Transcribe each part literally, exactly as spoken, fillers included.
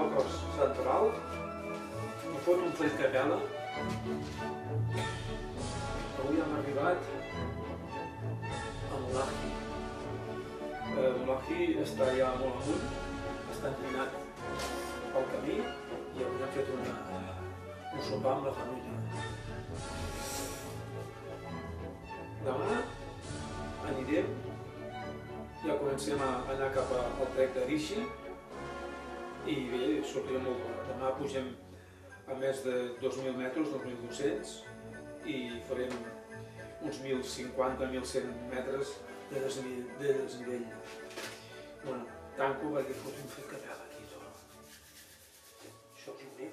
cos central, em fot un fred que pela. Avui hem arribat amb l'Aji. L'Aji està ja molt amunt, està inclinat pel camí i avui hem fet una, un sopar amb la família. Demà anirem, ja comencem a anar cap al trek de Rishi i bé, sortirem molt d'hora. Demà pugem a més de dos mil metres, dos mil dos-cents, i farem uns mil cinquanta a mil cent metres de desnivell. De desnivell. Bueno, tanco perquè fot un fred que pela aquí tot. Això és l'únic.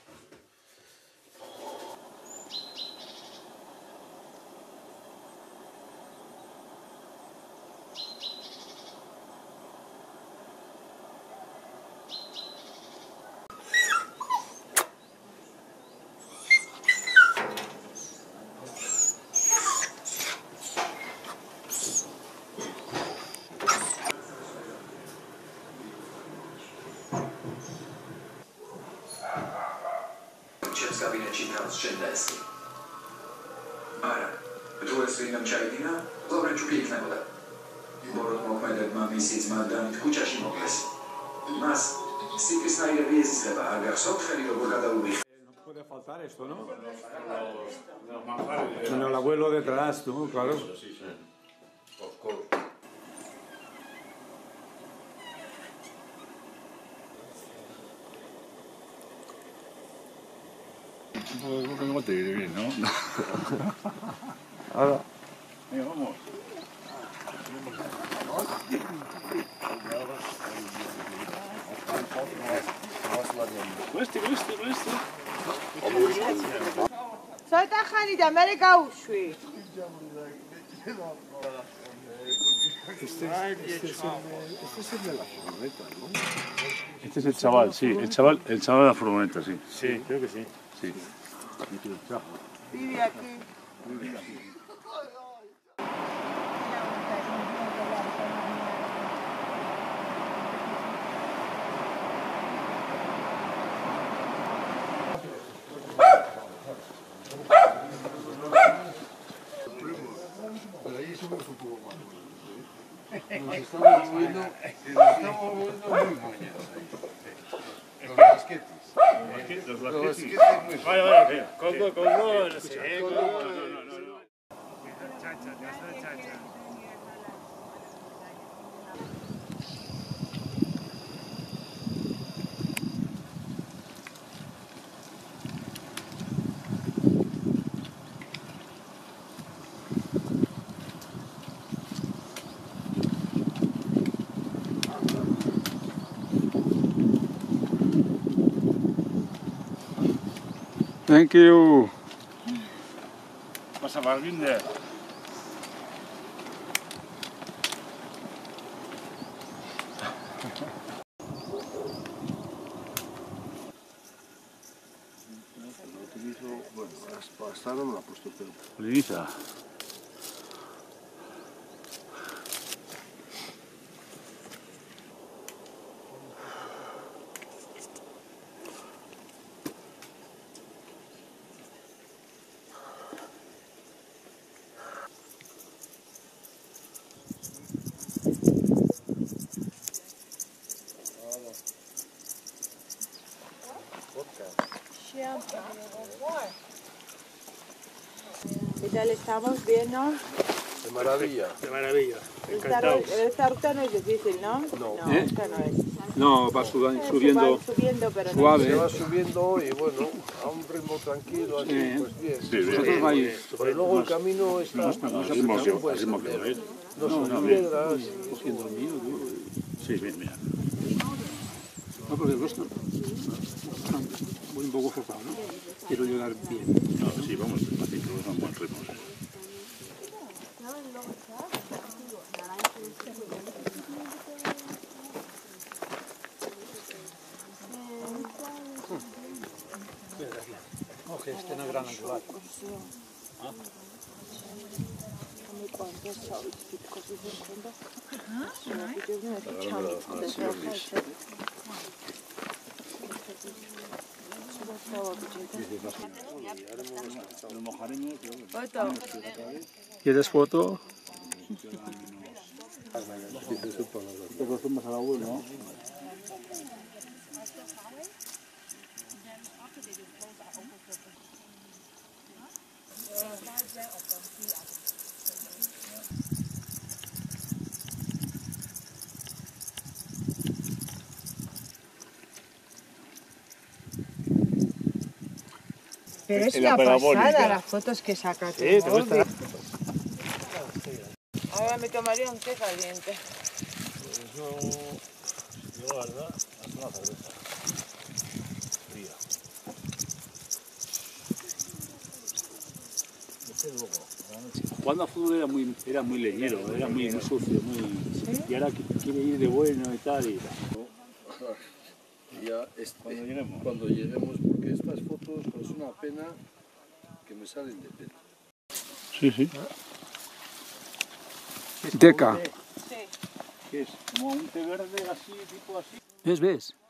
Kabinetçi scendesti. Ara, due stringam čajdina, dobre ću pikne voda. Borod mokmedek ma misic ma danit kućaš i mogles. Mas, si krisnaire vijezi seba, argar sopferi lo bogada ubi. No puede faltar esto, ¿no? Con el abuelo detrás, tú, claro. Sí, sí. Oscuro. Pues no te diré bien, ¿no? Ahora. Venga, vamos. Cueste, cueste, cueste. سایت خریدم برای گوشوی Este, este, es el, este es el de la furgoneta, ¿no? Este es el chaval, sí, el chaval, el chaval de la furgoneta, sí. Sí, creo que sí. Sí. vive aquí. Pero ahí somos un poco más. Nos estamos moviendo, nos estamos moviendo muy moñados ahí. Los basquetes. Los Los basquetes. basquetes muy Vaya, vaya, Congo, Congo. Sí, Congo. no, no, no, no. Thank you. Pasa Barbinder. Lo utilizo, bueno, para estar no me la he puesto, pero Lisa. ¿Qué tal estamos? ¿Bien, no? de maravilla. De maravilla. Esta, ru- esta ruta no es difícil, ¿no? No. No, ¿Eh? esta no es. No, va suba- Eh, subiendo. va subiendo, pero no suave. Se va subiendo y bueno, a un ritmo tranquilo, así, Sí. pues bien. Sí, bien. Vosotros vais. Pero luego el camino está, Al ritmo que- al ritmo que va a ir. no son no, bien. piedras. Cogiendo el mío, tú. Sí, bien, mira. No, porque el rostro. Voy un poco forzado, ¿no? Quiero llegar bien. No, sí, vamos despacito, es un buen ritmo. Oje, este no es gran angular. Nos mojaremos. Foto. ¿Quieres foto? Te acostumbras a la web, ¿no? Pero es En la una pasada parabólica. las fotos que saca tu Sí, te móvil. gusta. Ahora me tomaría un té caliente. Eso, yo la verdad, hace una cerveza. Fría. Jugando a fútbol era muy, era muy leñero, era muy, muy sucio, muy... Y ahora que quiere ir de bueno y tal, y... Ya este, Cuando lleguemos. cuando lleguemos, porque estas fotos es una pena que me salen de pelo. Sí, sí. Deca. Sí. ¿Qué es? Como un té verde así, tipo así. ¿Ves, ves?